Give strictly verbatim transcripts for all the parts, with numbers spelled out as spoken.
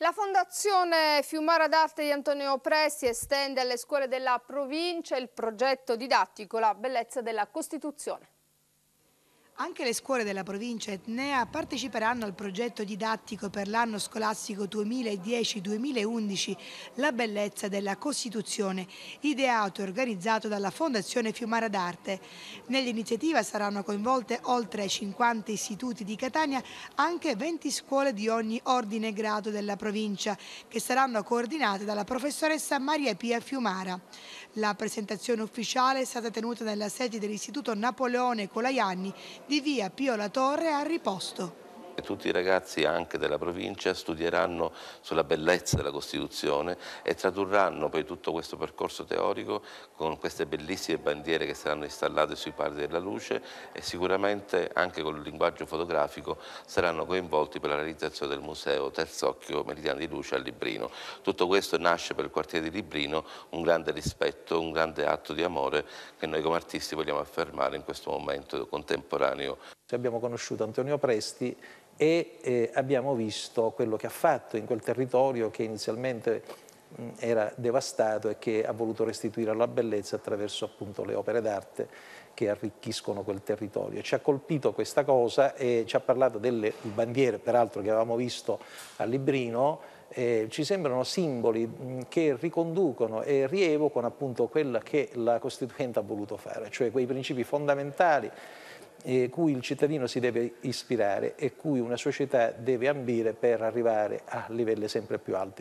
La Fondazione Fiumara d'Arte di Antonio Presti estende alle scuole della provincia il progetto didattico La bellezza della Costituzione. Anche le scuole della provincia etnea parteciperanno al progetto didattico per l'anno scolastico duemiladieci duemilaundici La bellezza della Costituzione, ideato e organizzato dalla Fondazione Fiumara d'Arte. Nell'iniziativa saranno coinvolte oltre ai cinquanta istituti di Catania anche venti scuole di ogni ordine e grado della provincia, che saranno coordinate dalla professoressa Maria Pia Fiumara. La presentazione ufficiale è stata tenuta nella sede dell'Istituto Napoleone Colaianni di via Pio La Torre a Riposto. Tutti i ragazzi anche della provincia studieranno sulla bellezza della Costituzione e tradurranno poi tutto questo percorso teorico con queste bellissime bandiere che saranno installate sui pali della luce e sicuramente anche con il linguaggio fotografico saranno coinvolti per la realizzazione del museo Terzocchio Meridiano di Luce a Librino. Tutto questo nasce per il quartiere di Librino un grande rispetto, un grande atto di amore che noi come artisti vogliamo affermare in questo momento contemporaneo. Abbiamo conosciuto Antonio Presti e eh, abbiamo visto quello che ha fatto in quel territorio che inizialmente mh, era devastato e che ha voluto restituire alla bellezza attraverso appunto le opere d'arte che arricchiscono quel territorio. Ci ha colpito questa cosa e ci ha parlato delle bandiere, peraltro che avevamo visto a Librino. Eh, ci sembrano simboli mh, che riconducono e rievocano appunto quella che la Costituente ha voluto fare, cioè quei principi fondamentali Eh, cui il cittadino si deve ispirare e cui una società deve ambire per arrivare a livelli sempre più alti.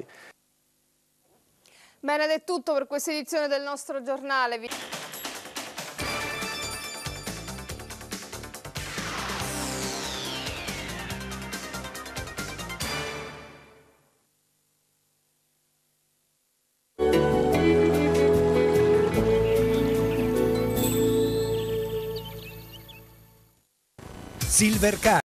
Bene, ed è tutto per questa edizione del nostro giornale. Silvercar